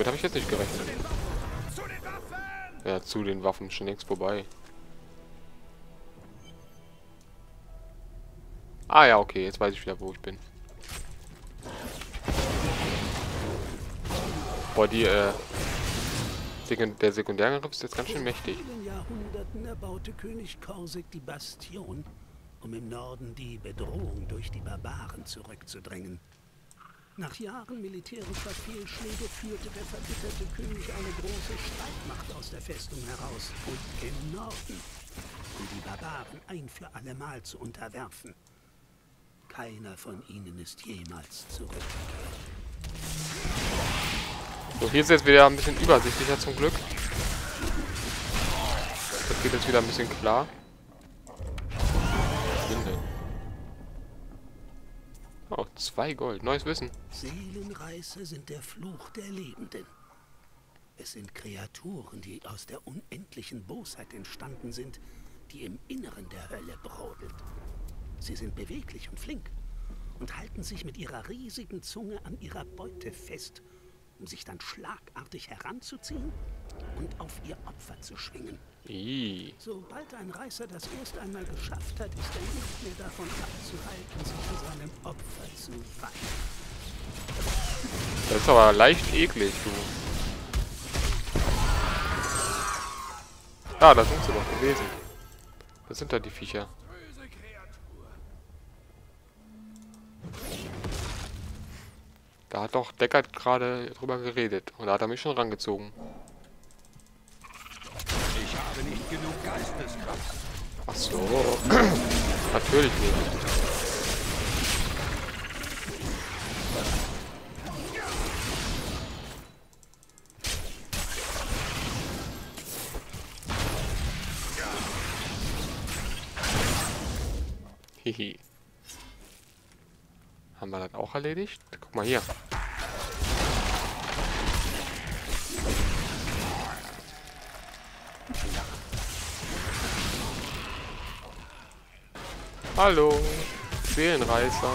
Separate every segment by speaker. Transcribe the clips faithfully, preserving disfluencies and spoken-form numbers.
Speaker 1: Damit habe ich jetzt nicht gerechnet. Ja, zu den Waffen schon längst vorbei. Ah ja, okay, jetzt weiß ich wieder, wo ich bin. Boah, die, äh... Sekund der Sekundärangriff ist jetzt ganz schön mächtig.
Speaker 2: Vor vielen Jahrhunderten erbaute König Korsik die Bastion, um im Norden die Bedrohung durch die Barbaren zurückzudrängen. Nach Jahren militärischer Fehlschläge führte der verbitterte König eine große Streitmacht aus der Festung heraus und im Norden, um die Barbaren ein für allemal zu unterwerfen. Keiner von ihnen ist jemals zurückgekehrt.
Speaker 1: So, hier ist jetzt wieder ein bisschen übersichtlicher zum Glück. Das geht jetzt wieder ein bisschen klar. Was sind denn? Oh, zwei Gold. Neues Wissen.
Speaker 2: Seelenreißer sind der Fluch der Lebenden. Es sind Kreaturen, die aus der unendlichen Bosheit entstanden sind, die im Inneren der Hölle brodelt. Sie sind beweglich und flink und halten sich mit ihrer riesigen Zunge an ihrer Beute fest, um sich dann schlagartig heranzuziehen und auf ihr Opfer zu schwingen.
Speaker 1: Ii.
Speaker 2: Sobald ein Reißer das erst einmal geschafft hat, ist er nicht mehr davon abzuhalten, sich an seinem Opfer zu weihen.
Speaker 1: Das ist aber leicht eklig, du. Ah, da sind sie doch gewesen. Das sind da die Viecher. Da hat doch Deckard gerade drüber geredet. Und da hat er mich schon rangezogen.
Speaker 3: Ich habe nicht genug Geisteskraft.
Speaker 1: Ach so. Natürlich nicht. Hihi. Haben wir das auch erledigt? Guck mal hier. Hallo, Seelenreißer.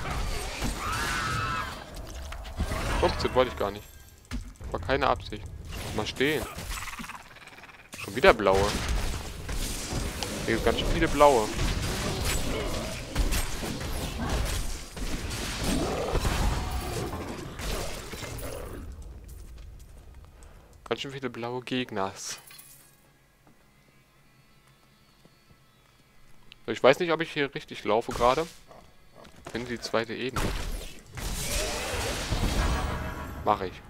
Speaker 1: Ups, das wollte ich gar nicht. War keine Absicht. Mal stehen. Schon wieder blaue. Hier sind ganz schön viele blaue. Ganz schön viele blaue Gegners. Ich weiß nicht, ob ich hier richtig laufe gerade. In die zweite Ebene. Mache ich.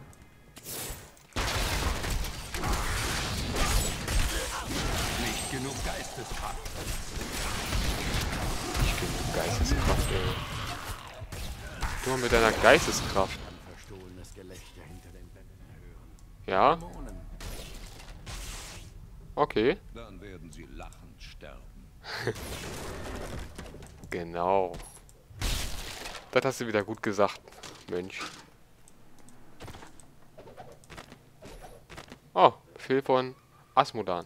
Speaker 3: Nicht genug Geisteskraft.
Speaker 1: Nicht genug Geisteskraft, ey. Du mal mit deiner Geisteskraft.
Speaker 3: Verstohlenes Gelächter hinter den Wänden hören.
Speaker 1: Ja?
Speaker 3: Dämonen.
Speaker 1: Okay.
Speaker 3: Dann werden sie lachend sterben.
Speaker 1: Genau. Das hast du wieder gut gesagt, Mönch. Oh, Befehl von Asmodan.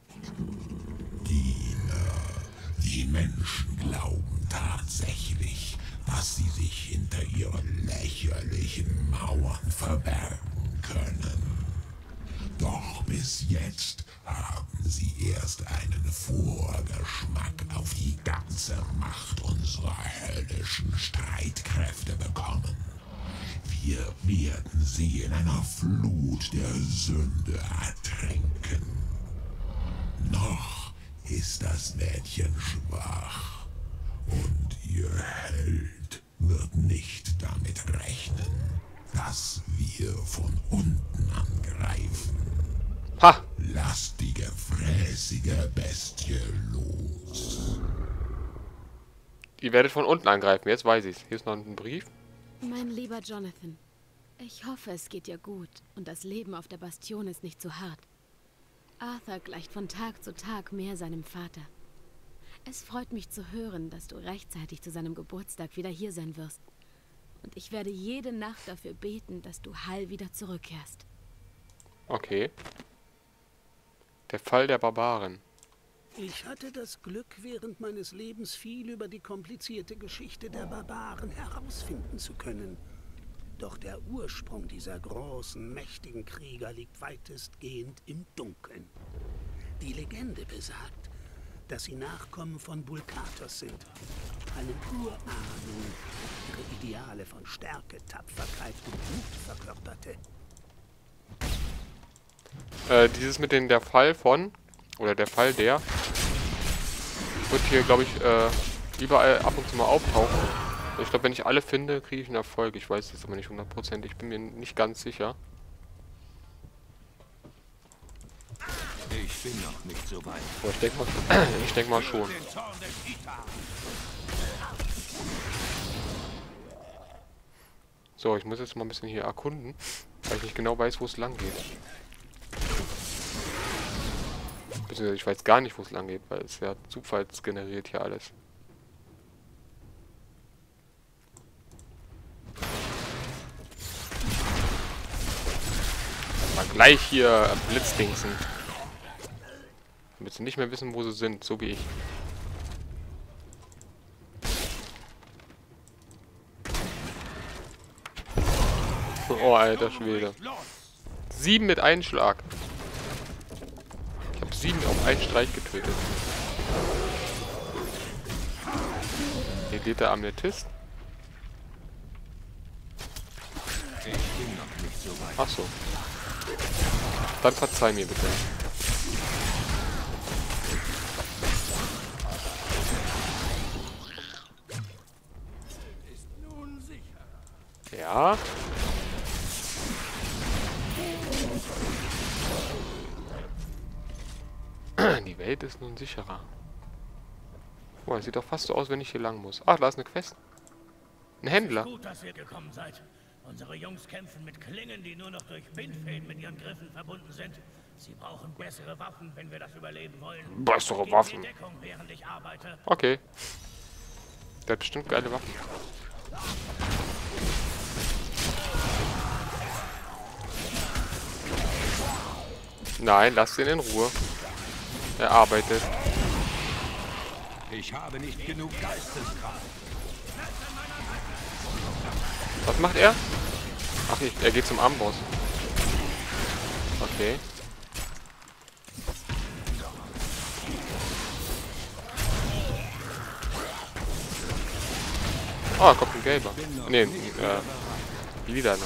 Speaker 4: Die Menschen glauben tatsächlich, dass sie sich hinter ihren lächerlichen Mauern verbergen können. Doch bis jetzt haben sie erst einen Vorgeschmack auf die ganze Macht unserer höllischen Streitkräfte bekommen. Wir werden sie in einer Flut der Sünde ertränken. Noch ist das Mädchen schwach und ihr Held wird nicht damit rechnen, dass wir von unten angreifen.
Speaker 1: Ha!
Speaker 4: Lasst die gefräßige Bestie los.
Speaker 1: Ihr werdet von unten angreifen, jetzt weiß ich's. Hier ist noch ein Brief.
Speaker 5: Mein lieber Jonathan, ich hoffe, es geht dir gut und das Leben auf der Bastion ist nicht zu hart. Arthur gleicht von Tag zu Tag mehr seinem Vater. Es freut mich zu hören, dass du rechtzeitig zu seinem Geburtstag wieder hier sein wirst. Und ich werde jede Nacht dafür beten, dass du heil wieder zurückkehrst.
Speaker 1: Okay. Der Fall der Barbaren.
Speaker 2: Ich hatte das Glück, während meines Lebens viel über die komplizierte Geschichte der Barbaren herausfinden zu können. Doch der Ursprung dieser großen, mächtigen Krieger liegt weitestgehend im Dunkeln. Die Legende besagt, dass sie Nachkommen von Bulkatos sind, einem Urahnen, ihre Ideale von Stärke, Tapferkeit und Mut verkörperte.
Speaker 1: Äh, dieses mit den der Fall von, oder der Fall der, wird hier, glaube ich, äh, überall ab und zu mal auftauchen. Ich glaube, wenn ich alle finde, kriege ich einen Erfolg. Ich weiß es aber nicht hundertprozentig. Ich bin mir nicht ganz sicher.
Speaker 3: Ich bin noch nicht so weit.
Speaker 1: Aber ich denke mal, ich denke mal schon. So, ich muss jetzt mal ein bisschen hier erkunden, weil ich nicht genau weiß, wo es lang geht. Beziehungsweise ich weiß gar nicht, wo es lang geht, weil es ja zufallsgeneriert hier alles. Mal gleich hier Blitzdingsen. Damit sie nicht mehr wissen, wo sie sind, so wie ich. Oh, alter Schwede. Sieben mit einem Schlag. Ich habe sieben auf einen Streich getötet. Hier geht der Amethyst. Ach so. Dann verzeih mir bitte. Ja. Die Welt ist nun sicherer. Oh, es sieht doch fast so aus, wenn ich hier lang muss. Ach, da ist eine Quest. Ein Händler.
Speaker 6: Gut, dass ihr gekommen seid. Unsere Jungs kämpfen mit Klingen, die nur noch durch Bindfäden mit ihren Griffen verbunden sind. Sie brauchen bessere Waffen, wenn wir das überleben wollen.
Speaker 1: Bessere
Speaker 6: Gib
Speaker 1: Waffen.
Speaker 6: mir Deckung, während ich arbeite.
Speaker 1: Okay. Der hat bestimmt geile Waffen. Nein, lass ihn in Ruhe. Er arbeitet.
Speaker 3: Ich habe nicht genug Geisteskraft.
Speaker 1: Was macht er? Ach, ich, er geht zum Amboss. Okay. Oh, kommt ein gelber. Ne, ein äh, lilaner.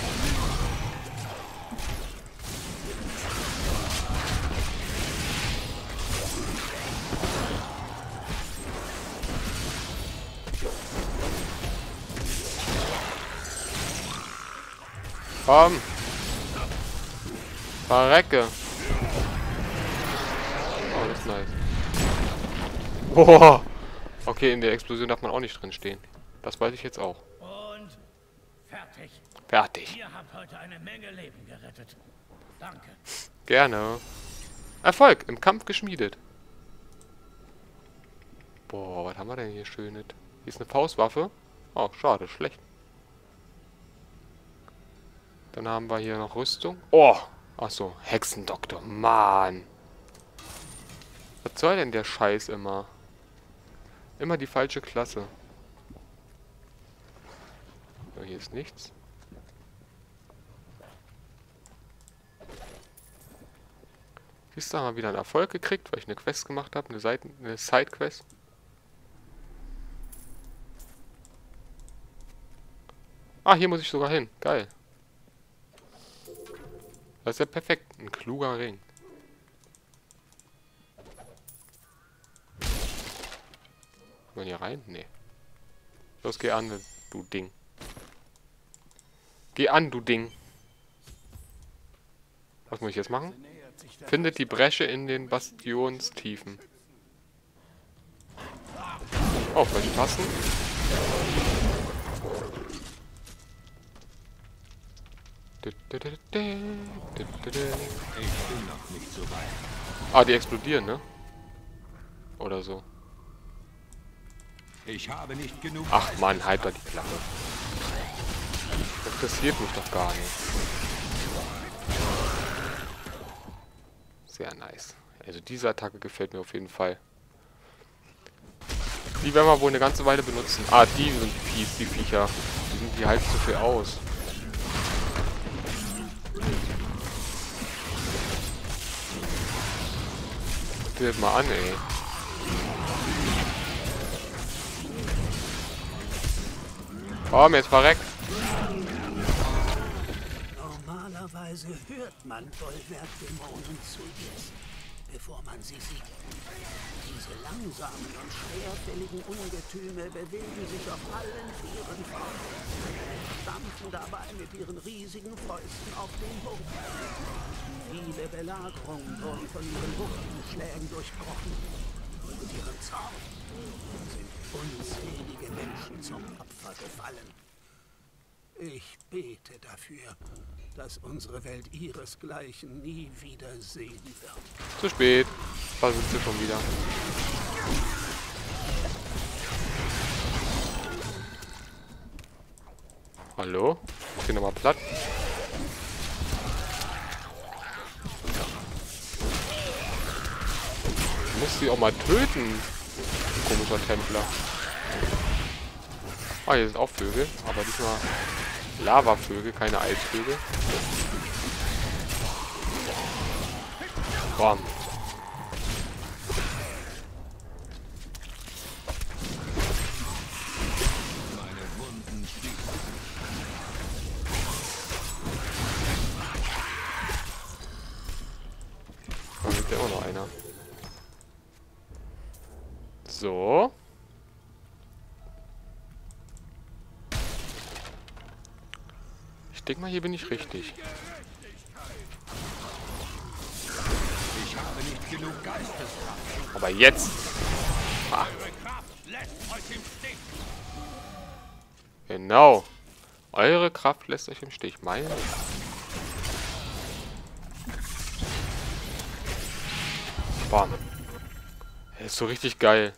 Speaker 1: Komm. Verrecke. Oh, das ist nice. Boah. Okay, in der Explosion darf man auch nicht drin stehen. Das weiß ich jetzt auch.
Speaker 6: Und fertig.
Speaker 1: Fertig.
Speaker 6: Ihr habt heute eine Menge Leben gerettet. Danke.
Speaker 1: Gerne. Erfolg. Im Kampf geschmiedet. Boah, was haben wir denn hier Schönes? Hier ist eine Faustwaffe. Oh, schade. Schlecht. Dann haben wir hier noch Rüstung. Oh! Achso, Hexendoktor. Mann. Was soll denn der Scheiß immer? Immer die falsche Klasse. So, hier ist nichts. Siehst du, haben wir wieder einen Erfolg gekriegt, weil ich eine Quest gemacht habe. Eine, Seiten eine Side-Quest. Ah, hier muss ich sogar hin. Geil. Das ist ja perfekt. Ein kluger Ring. Kann man hier rein? Nee. Los, geh an, du Ding. Geh an, du Ding. Was muss ich jetzt machen? Findet die Bresche in den Bastionstiefen. Oh, falsche Tasten.
Speaker 3: Ich bin noch nicht so weit.
Speaker 1: Ah, die explodieren, ne? Oder so.
Speaker 3: Ich habe nicht genug.
Speaker 1: Ach Mann, halt doch die Klappe. Das interessiert mich doch gar nicht. Sehr nice. Also diese Attacke gefällt mir auf jeden Fall. Die werden wir wohl eine ganze Weile benutzen. Ah, die sind fies, die Viecher. Die, sind, die halten zu viel aus. dir das mal an, ey. Komm, jetzt verreckt.
Speaker 2: Normalerweise hört man Bollwerk-Dämonen zuerst, bevor man sie sieht. Diese langsamen und schwerfälligen Ungetüme bewegen sich auf allen Vieren fort, stampfen dabei mit ihren riesigen Fäusten auf den Boden. Viele Belagerungen wurden von ihren Wuchtenschlägen durchbrochen. Und ihren Zorn sind unzählige Menschen zum Opfer gefallen. Ich bete dafür, dass unsere Welt ihresgleichen nie wieder sehen wird.
Speaker 1: Zu spät. Da sind sie schon wieder. Hallo? Ich bin nochmal platt. Ich muss sie auch mal töten. Komischer Templer. Ah, hier sind auch Vögel, aber diesmal Lavavögel, keine Eisvögel. Bam. Da liegt ja auch noch einer. So. Ich denke mal, hier bin ich richtig.
Speaker 3: Ich habe nicht genug Geisteskraft.
Speaker 1: Aber jetzt. Ah.
Speaker 6: Eure Kraft lässt euch im Stich.
Speaker 1: Genau. Eure Kraft lässt euch im Stich. Meine. Bam. Das ist so richtig geil.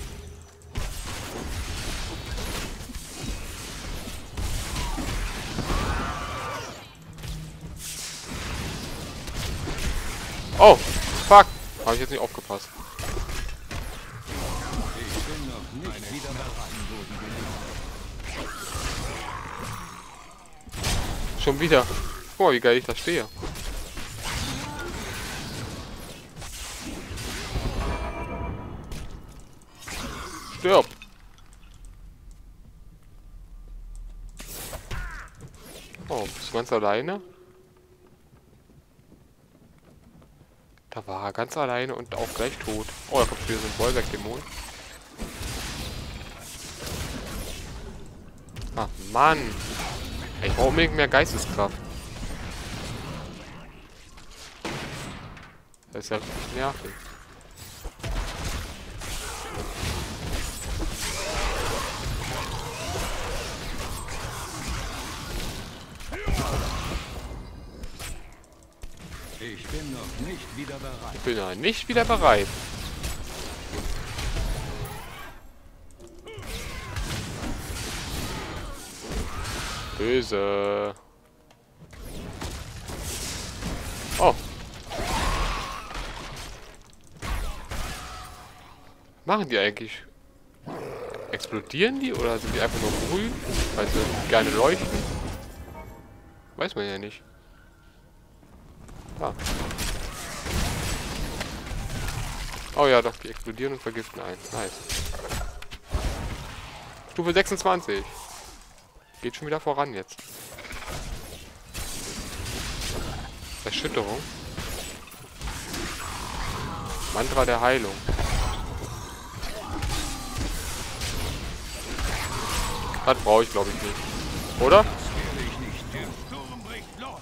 Speaker 1: Oh, fuck. Habe ich jetzt nicht aufgepasst.
Speaker 3: Ich bin noch nicht wieder bereit.
Speaker 1: Schon wieder. Guck mal, wie geil ich da stehe. Stirb. Oh, bist du ganz alleine? Da war er ganz alleine und auch gleich tot. Oh, da kommt wieder so ein Bollwerk-Dämon. Ach, Mann. Ich brauche unbedingt mehr Geisteskraft. Das ist ja richtig nervig.
Speaker 3: Ich bin noch nicht wieder bereit.
Speaker 1: Ich bin ja nicht wieder bereit. Böse. Oh. Machen die eigentlich? Explodieren die oder sind die einfach nur grün, weil sie gerne leuchten? Weiß man ja nicht. Ah. Oh ja, doch, die explodieren und vergiften ein. Nice. Stufe sechsundzwanzig. Geht schon wieder voran jetzt. Erschütterung. Mantra der Heilung. Das brauche ich, glaube ich, nicht. Oder?
Speaker 6: Der Sturm bricht los.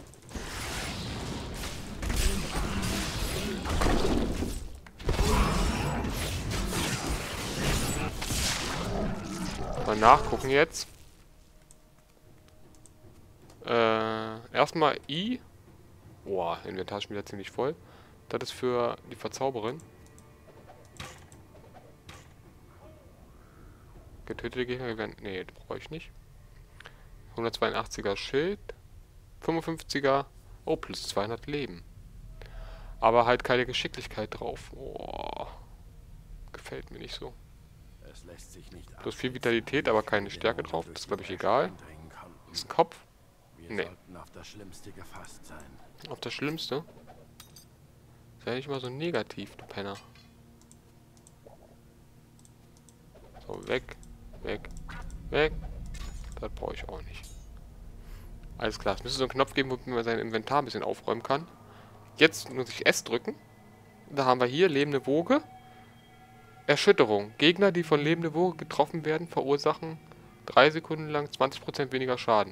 Speaker 1: Mal nachgucken jetzt. Äh, erstmal I. Boah, Inventar ist wieder ziemlich voll. Das ist für die Verzauberin. Getötete Gegner werden. Nee, das brauche ich nicht. hundertzweiundachtziger Schild. fünfundfünfziger. Oh, plus zweihundert Leben. Aber halt keine Geschicklichkeit drauf. Oh, gefällt mir nicht so.
Speaker 3: Es lässt sich nicht
Speaker 1: Plus viel Vitalität, aber keine Stärke drauf. Das ist, glaube ich, egal. Das ist ein Kopf.
Speaker 3: Wir
Speaker 1: Nee.
Speaker 3: sollten auf das Schlimmste gefasst sein.
Speaker 1: Auf das Schlimmste. Sei nicht mal so negativ, du Penner. So, weg, weg, weg. Das brauche ich auch nicht. Alles klar, es müsste so einen Knopf geben, womit man sein Inventar ein bisschen aufräumen kann. Jetzt muss ich S drücken. Da haben wir hier lebende Woge. Erschütterung. Gegner, die von lebende Woge getroffen werden, verursachen drei Sekunden lang zwanzig Prozent weniger Schaden.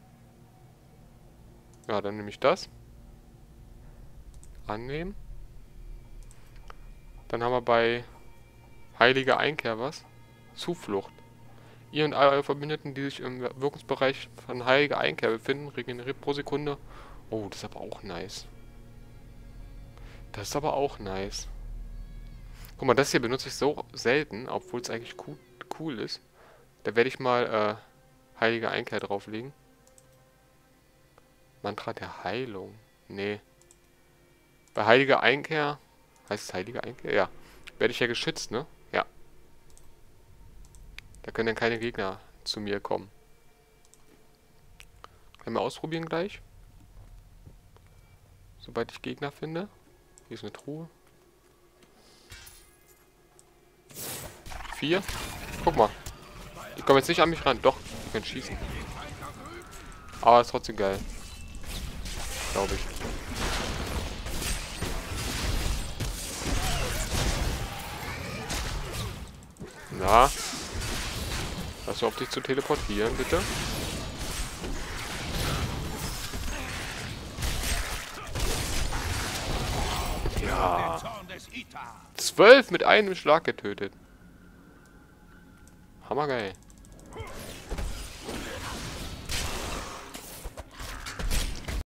Speaker 1: Ja, dann nehme ich das. Annehmen. Dann haben wir bei Heilige Einkehr was. Zuflucht. Ihr und all eure Verbündeten, die sich im Wirkungsbereich von Heilige Einkehr befinden, regeneriert pro Sekunde. Oh, das ist aber auch nice. Das ist aber auch nice. Guck mal, das hier benutze ich so selten, obwohl es eigentlich cool, cool ist. Da werde ich mal äh, Heilige Einkehr drauflegen. Mantra der Heilung. Nee. Bei Heilige Einkehr... Heißt es Heilige Einkehr? Ja. Werde ich ja geschützt, ne? Ja. Da können dann keine Gegner zu mir kommen. Können wir ausprobieren gleich. Sobald ich Gegner finde. Hier ist eine Truhe. Vier. Guck mal. Die kommen jetzt nicht an mich ran. Doch, die können schießen. Aber ist trotzdem geil. Glaube ich. Na. Lass auf dich zu teleportieren, bitte. Ja. Zwölf mit einem Schlag getötet. Hammergeil.